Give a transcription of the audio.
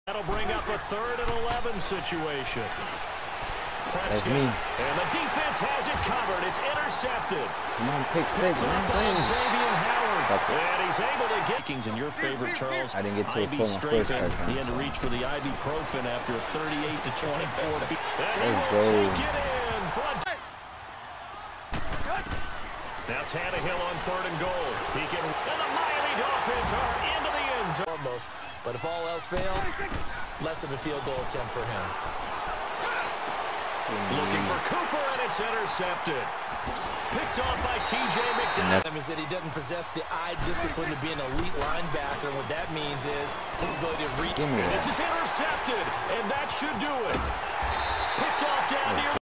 That'll bring up a 3rd and 11 situation. That's me. And the defense has it covered. It's intercepted. Come on, pick six, man. Xavier Howard. And he's able to get Kings in your favorite, Charles. I didn't get to a pull my first touchdown. He had to reach for the ibuprofen after a 38-24. Let's go. Take it in. Now Tannehill on 3rd and goal. He can. And the Miami Dolphins are into the end zone. Almost. But if all else fails, less of a field goal attempt for him. Looking for Cooper, and it's intercepted. Picked off by T.J. McDonald. Is that he doesn't possess the eye discipline to be an elite linebacker. What that means is his ability to read. This is intercepted, and that should do it. Picked off down near